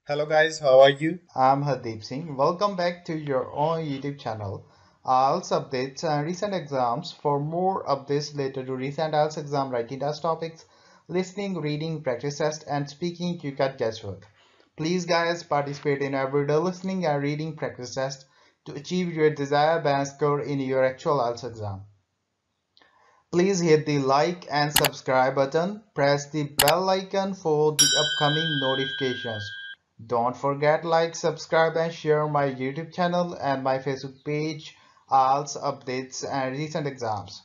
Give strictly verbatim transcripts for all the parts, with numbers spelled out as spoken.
Hello guys, how are you? I'm Hardeep Singh. Welcome back to your own YouTube channel. I L T S updates and recent exams. For more updates related to recent I E L T S exam writing test topics, listening, reading, practice test, and speaking, you got guesswork. Please, guys, participate in everyday listening and reading practice test to achieve your desired band score in your actual I E L T S exam. Please hit the like and subscribe button. Press the bell icon for the upcoming notifications. Don't forget like, subscribe and share my YouTube channel and my Facebook page, I E L T S updates and recent exams.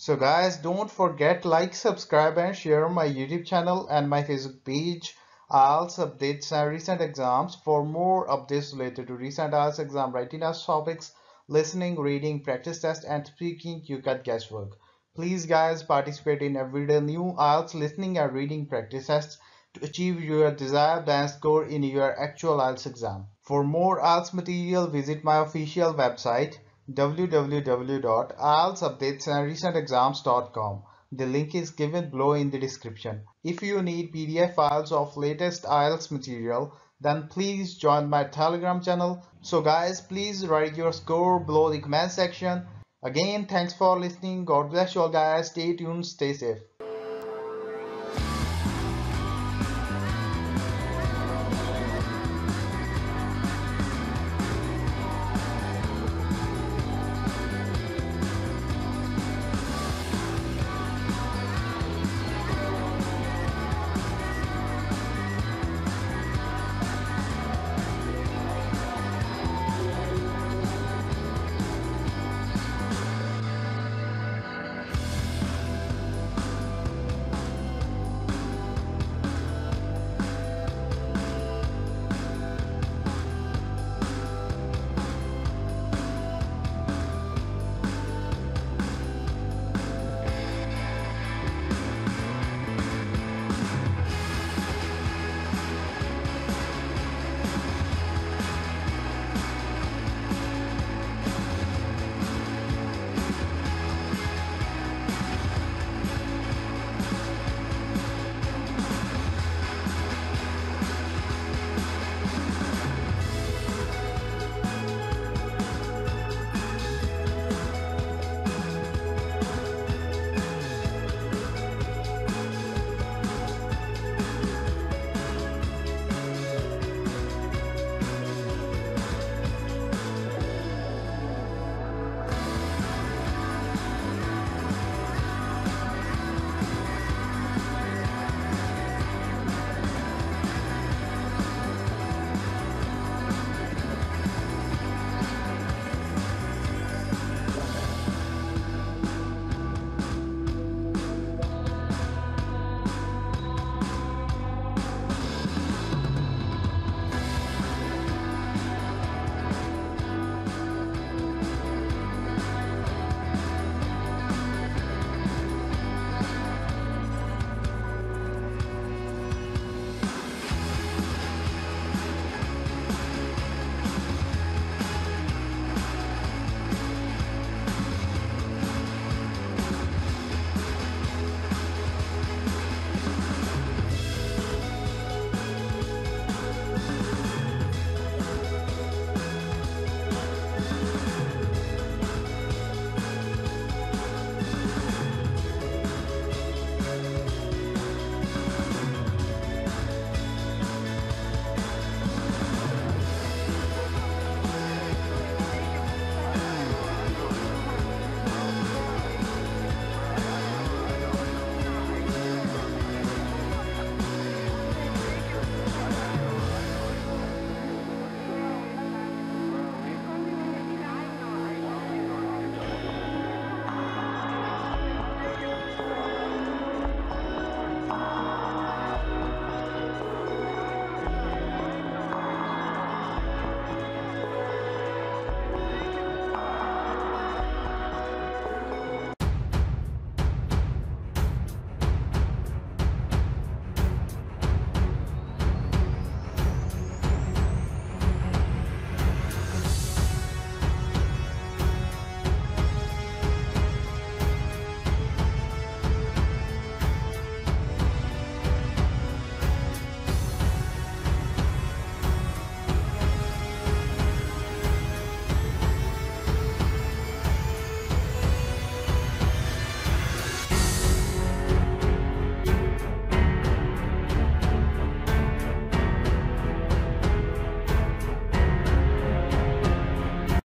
So guys, don't forget like, subscribe and share my YouTube channel and my Facebook page. I also update some recent exams. For more updates related to recent I E L T S exam writing as topics, listening, reading, practice test and speaking, you got guesswork. Please guys participate in everyday new I E L T S listening and reading practice tests to achieve your desired band score in your actual I E L T S exam. For more I E L T S material, visit my official website w w w dot i e l t s updates and recent exams dot com. The link is given below in the description. If you need P D F files of latest I E L T S material, then please join my Telegram channel. So guys, please write your score below the comment section. Again, thanks for listening. God bless you all guys. Stay tuned, stay safe.